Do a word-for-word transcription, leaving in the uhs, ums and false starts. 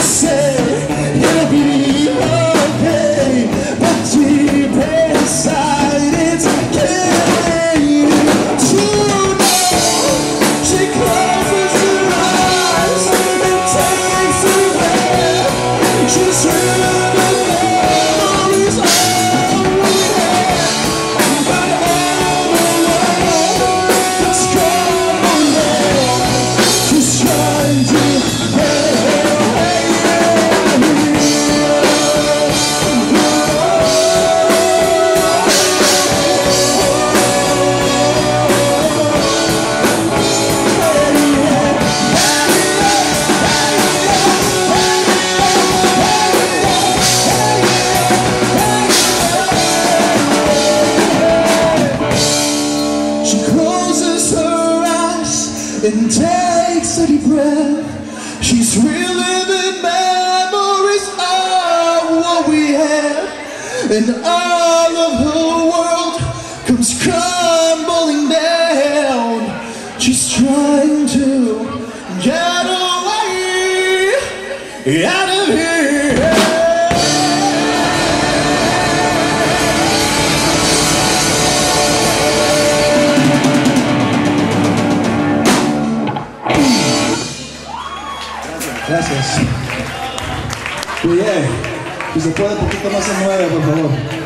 said it'll be okay, but deep inside it's killing you to know. She closes her eyes and takes her breath. She's real the memories all we had, but all the love that's gone away. She's trying to and takes a deep breath. She's reliving memories of what we had, and all of her world comes crumbling down. She's trying to get away out of here. Gracias. Oye, si se puede un poquito más en nueve, por favor.